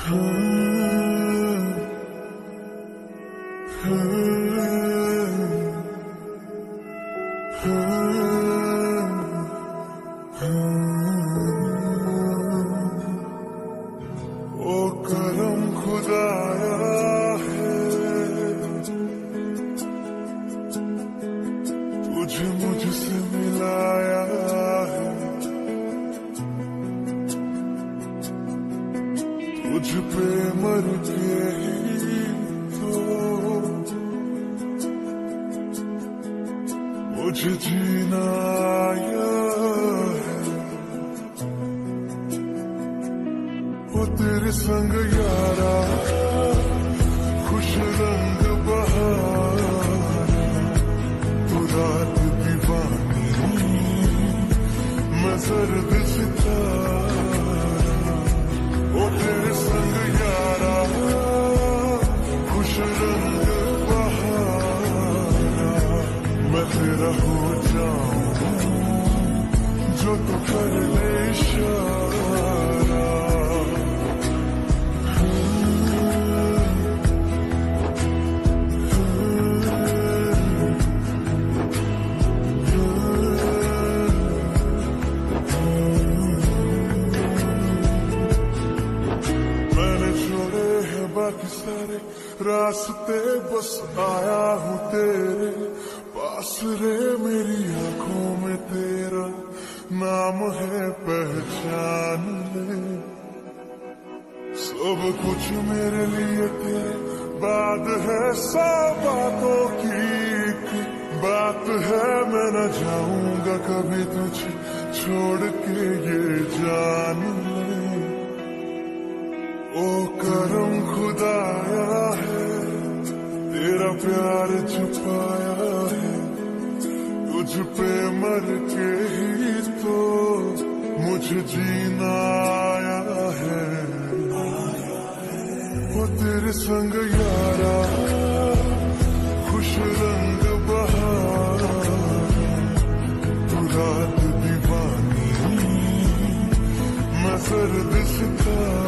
ओ करम खुदाया है, तुझे मुझसे मिलाया है, तुझ पे मर के ही तो मुझे जीना आया है। वो तेरे संग यारा खुश रंग बहार, तू रात दीवानी मैं सर्द सितारा। वो तेरे संग यारा खुश रंग बहार, मैं तेरा हो जाऊं जो तू कर ले इशारा। बाकी सारे रास्ते बस आया हूँ तेरे पास रे, मेरी आंखों में तेरा नाम है पहचान ले। सब कुछ मेरे लिए तेरे बाद है, सौ बातों की एक बात है, मैं न जाऊंगा कभी तुझे छोड़ के ये जान ले। ओ करम खुदाया है, तेरा प्यार छुपाया है, तुझ पे मर के ही तो मुझे जीना आया है। वो तेरे संग यारा खुश रंग बहार, तू रात दीवानी मैं सर्द सितारा।